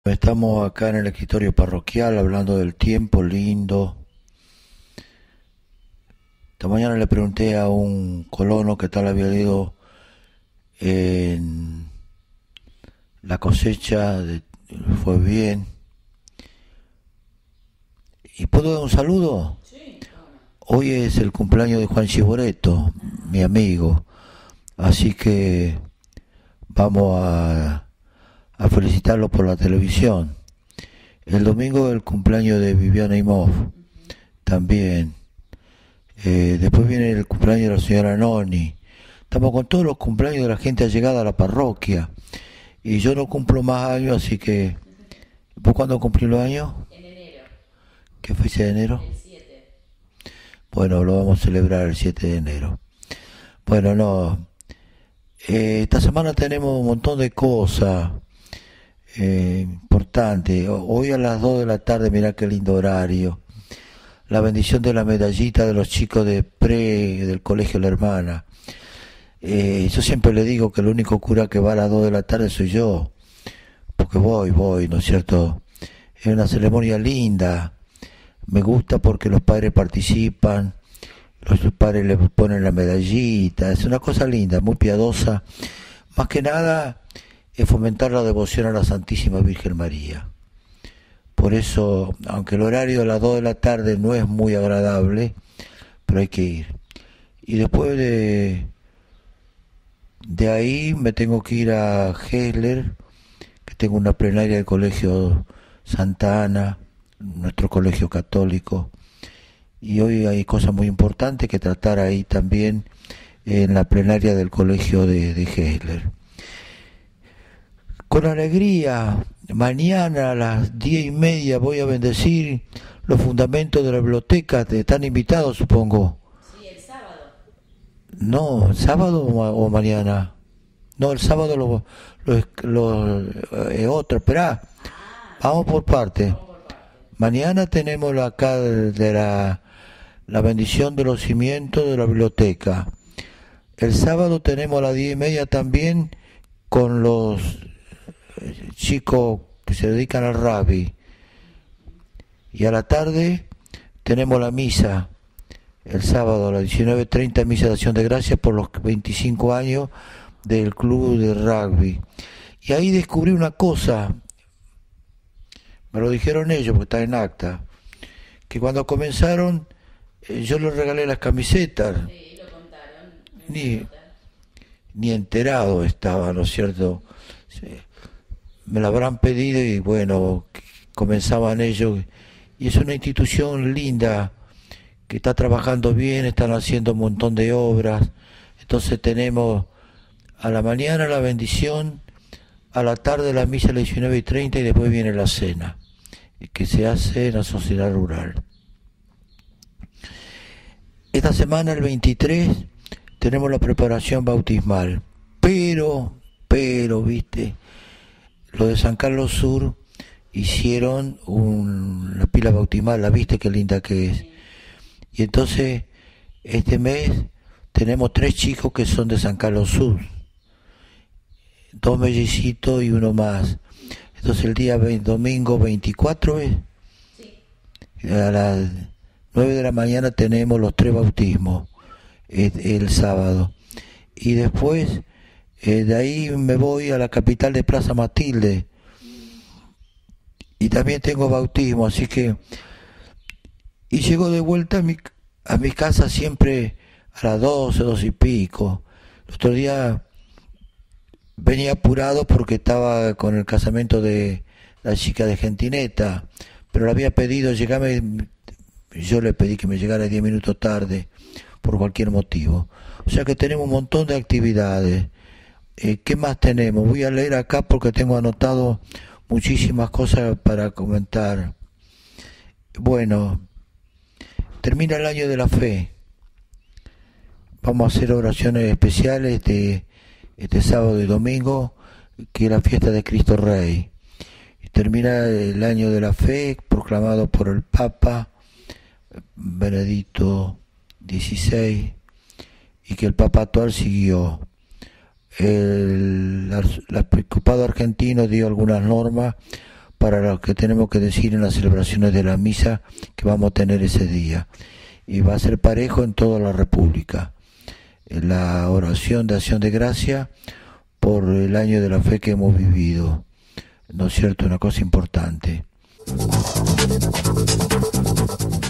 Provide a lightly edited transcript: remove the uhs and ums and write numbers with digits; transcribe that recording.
Estamos acá en el escritorio parroquial hablando del tiempo lindo. Esta mañana le pregunté a un colono qué tal había ido en la cosecha, fue bien. ¿Y puedo dar un saludo? Hoy es el cumpleaños de Juan Chiboreto, mi amigo. Así que vamos a felicitarlo por la televisión. El domingo es el cumpleaños de Viviana Imhoff, también. Después viene el cumpleaños de la señora Noni. Estamos con todos los cumpleaños de la gente allegada a la parroquia. Y yo no cumplo más años, así que... ¿Vos cuándo cumplís los años? En enero. ¿Qué fecha de enero? El 7. Bueno, lo vamos a celebrar el 7 de enero. Bueno, no. Esta semana tenemos un montón de cosas importantes. Hoy a las 2 de la tarde, mirá qué lindo horario. La bendición de la medallita de los chicos de del colegio La Hermana. Yo siempre le digo que el único cura que va a las 2 de la tarde soy yo, porque voy, ¿no es cierto? Es una ceremonia linda, me gusta porque los padres participan, los padres le ponen la medallita, es una cosa linda, muy piadosa. Más que nada es fomentar la devoción a la Santísima Virgen María. Por eso, aunque el horario de las 2 de la tarde no es muy agradable, pero hay que ir. Y después de ahí me tengo que ir a Hessler, que tengo una plenaria del colegio Santa Ana, nuestro colegio católico. Y hoy hay cosas muy importantes que tratar ahí también en la plenaria del colegio de Hessler. Con alegría, mañana a las 10:30 voy a bendecir los fundamentos de la biblioteca. Te están invitados, supongo. Sí, el sábado. No, ¿el sábado o mañana? No, el sábado otro. Esperá, vamos por parte. Vamos por parte. Mañana tenemos acá de la bendición de los cimientos de la biblioteca. El sábado tenemos a las 10:30 también con los chicos que se dedican al rugby. Y a la tarde tenemos la misa, el sábado a las 19:30, misa de acción de gracias por los 25 años del club de rugby. Y ahí descubrí una cosa, me lo dijeron ellos porque está en acta, que cuando comenzaron yo les regalé las camisetas, Sí, lo contaron. ni, ni enterado estaba, ¿no es cierto? Sí. Me la habrán pedido y bueno, comenzaban ellos. Y es una institución linda que está trabajando bien, están haciendo un montón de obras. Entonces tenemos a la mañana la bendición, a la tarde la misa a las 19:30 y después viene la cena, que se hace en la sociedad rural. Esta semana, el 23, tenemos la preparación bautismal. Pero, viste, lo de San Carlos Sur hicieron una pila bautismal, la viste qué linda que es. Y entonces, este mes tenemos 3 chicos que son de San Carlos Sur, 2 mellicitos y uno más. Entonces el día domingo 24 es, a las 9 de la mañana tenemos los 3 bautismos, el sábado. Y después de ahí me voy a la capital de Plaza Matilde y también tengo bautismo, así que... Y llego de vuelta a mi casa siempre a las 12 y pico. El otro día venía apurado porque estaba con el casamiento de la chica de Gentineta, pero le había pedido llegarme, yo le pedí que me llegara 10 minutos tarde por cualquier motivo. O sea que tenemos un montón de actividades. ¿Qué más tenemos? Voy a leer acá porque tengo anotado muchísimas cosas para comentar. Bueno, termina el año de la fe. Vamos a hacer oraciones especiales este sábado y domingo, que es la fiesta de Cristo Rey. Y termina el año de la fe proclamado por el Papa Benedicto XVI y que el Papa actual siguió. El arzobispado argentino dio algunas normas para lo que tenemos que decir en las celebraciones de la misa que vamos a tener ese día. Y va a ser parejo en toda la República. La oración de acción de gracia por el año de la fe que hemos vivido. ¿No es cierto? Una cosa importante.